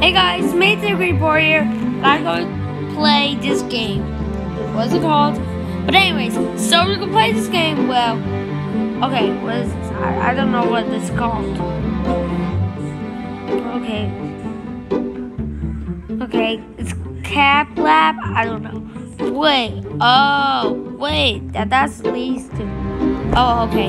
Hey guys, it's Digory here. I'm going to play this game. What's it called? But anyways, so we're going to play this game. Well, okay, what is this? I don't know what this is called. Okay, it's Cap Lab. I don't know. Wait, that's least two. Oh, okay.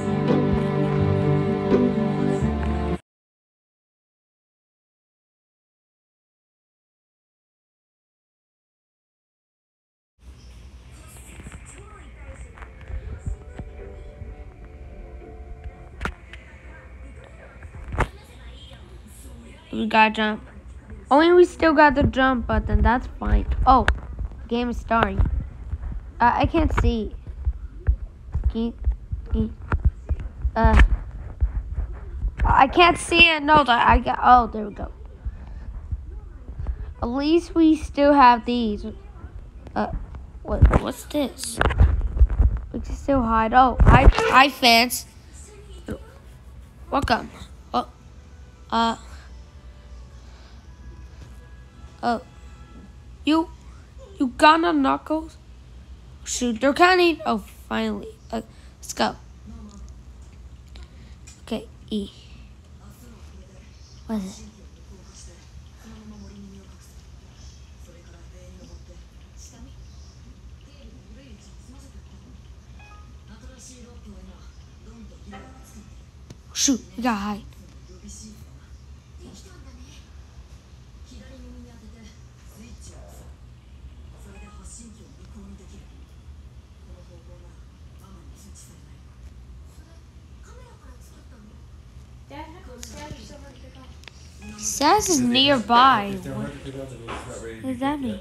We gotta jump. Only we still got the jump button. That's fine. Oh, the game is starting. I can't see. I can't see it. No, I got. Oh, there we go. At least we still have these. What's this? We can still hide. Oh, hi, fans. Welcome. You got no knuckles? Shoot, they're counting. Oh, finally. Let's go. Okay, E. What is it? Shoot, we got hide. Says is nearby. What does that mean?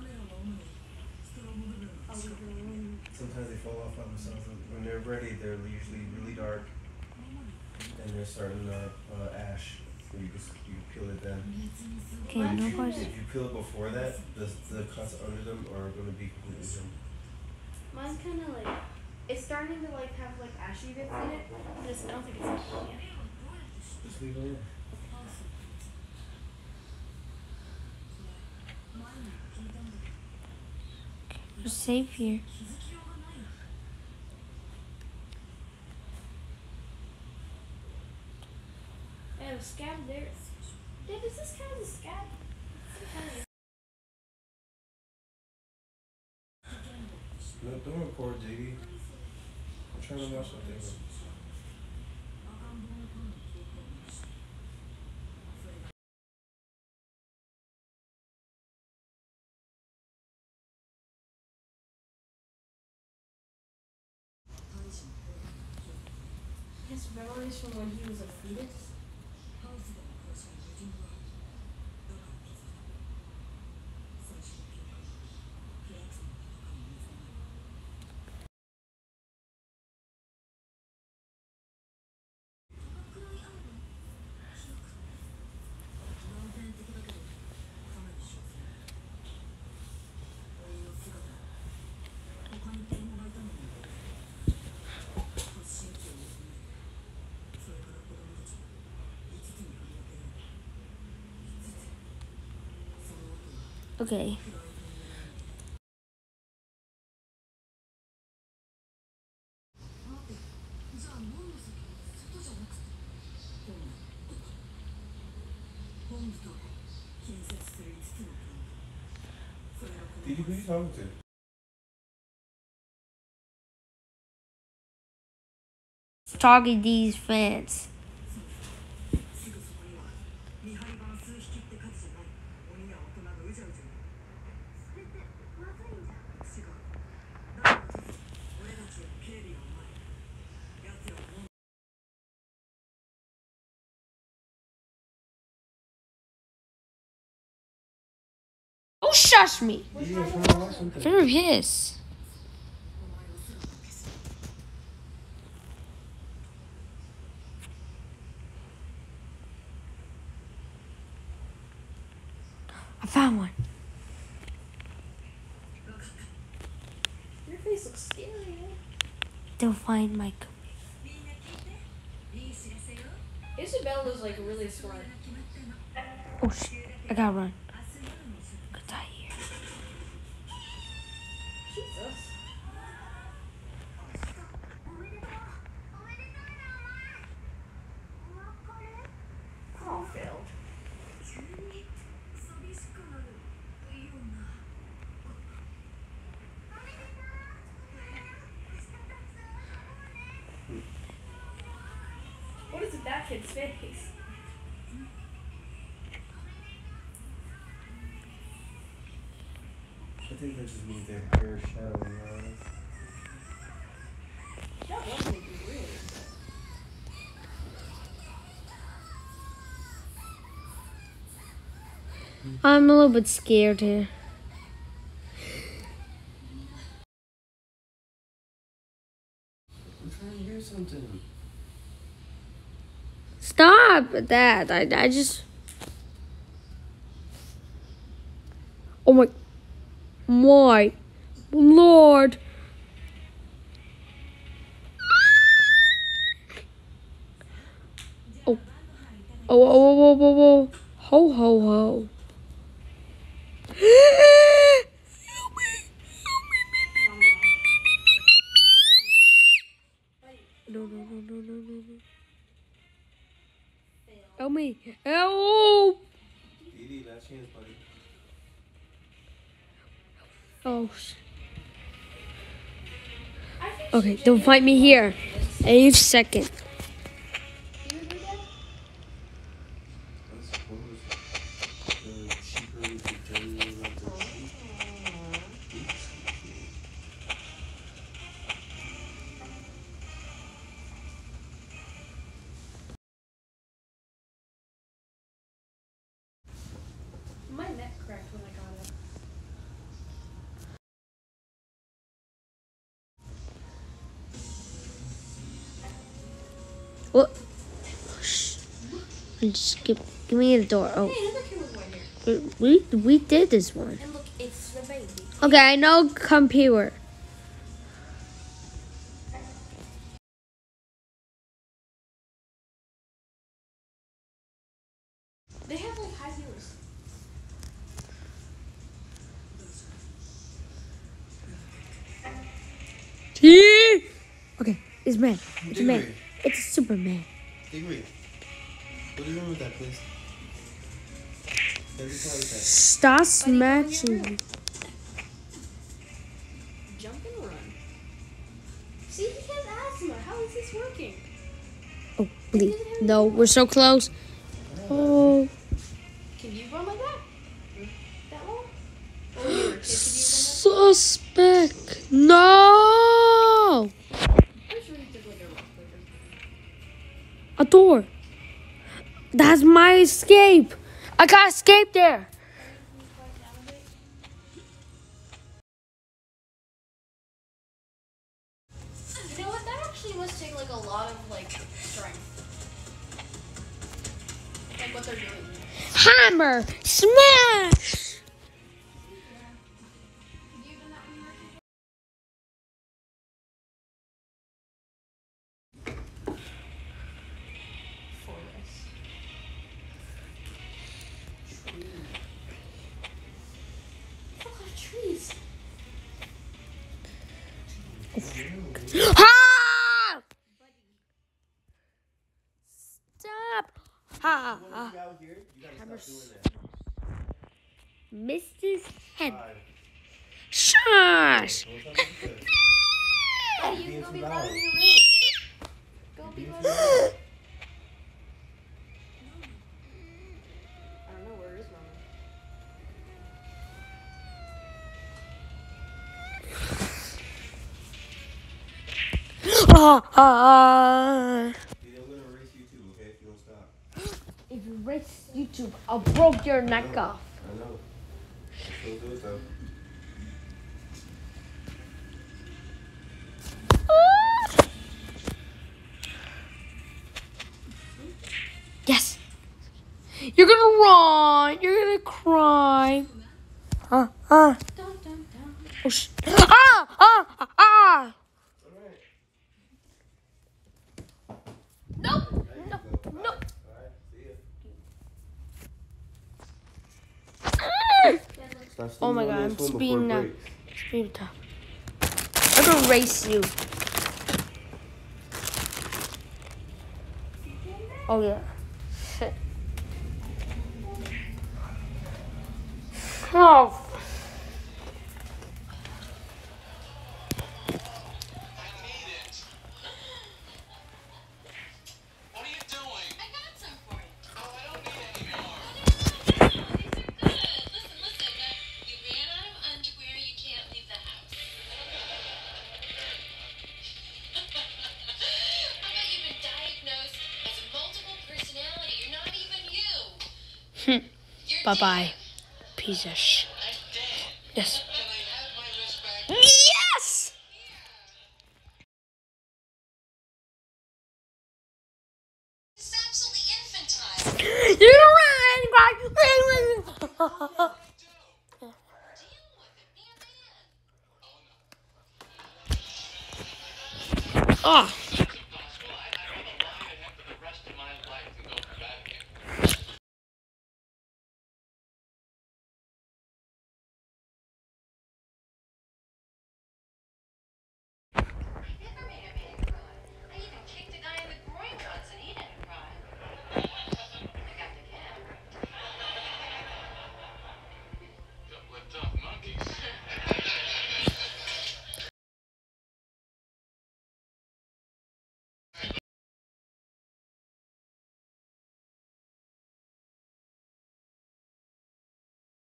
Sometimes they fall off by themselves. When they're ready, they're usually really dark, and they're starting ash. So you peel it then. Okay, no question. If you peel it before that, the cuts under them are going to be completely done. Mine's kind of like, it's starting to like have like ashy bits in it. I don't think it's yet. Just leave it in. We're safe here. Yeah, the scab there. Dad, does this count as a scab? No, don't record, Diggy. I'm trying to watch something. His memories from when he was a fetus? Okay. Diggy, who are you talking to? Talking these fans. Don't shush me. They're his. I found one. Your face looks scary, eh? They'll find my. Isabella's like really smart. Oh shit. I gotta run. Could die here. Jesus. Oh, failed. What is with that kid's face? I think that just means they're pure shadow in your eyes. That was making weird. I'm a little bit scared here. I'm trying to hear something. Stop that. I just... Oh my Lord. Oh. Ho, ho, ho. No. Help me. Help. Dee, last chance, buddy. Oh, okay, don't fight me here. Any second. I suppose the cheaper we could tell you about the cheap. My neck cracked when I got it. What? Shh. Just give me the door. Oh, Hey, another kid was right here. we did this one. And look, it's the baby. Okay, I know computer. They have like high heels. Okay, it's man. It's a man. Digory. It's a Superman. Digory. What are you doing with that, please? Stop smashing. Jump and run. See, he has asthma. How is this working? Oh, please. No, we're so close. Oh. Can you run like that? That long? Or you're a kid, can you run that? Suspect. No. I'm sure he took like a rock clicker. A door. That's my escape. I got escape there. You know what? That actually must take like a lot of like strength. Like what they're doing. Hammer. Smash. Trees. Ha! Stop. Ha. Out here, you gotta stop doing that. Missed his head. 5. Shush. Don't stop with this. Hey, you Being can go too be loud. loud in your room. Go be Being loud. too loud. I don't know where is Mama. Ah. Dee, I'm gonna erase you too, okay? If you don't stop. If you race YouTube, I'll broke your neck off. I know. I still do it though. Yes. You're gonna run. You're gonna cry. Dun, dun, dun. Oh, ah. Alright. Nope. There you go. Nope. Alright, see ya. Stop Oh my sneezing god, on I'm this one before speeding it now. breaks. Speed top. I'm gonna race you. Oh yeah. Shit. Oh. What are you doing? I got some for you. Oh, I don't need any more. These are good. Listen. You ran out of underwear. You can't leave the house. How about you've been diagnosed as a multiple personality? You're not even you. You're Bye-bye. dead. Piece of shit. I'm dead. Yes. Can I have my list back? Yes! It's absolutely infantile. You're right. Deal with it. Be a man. Oh.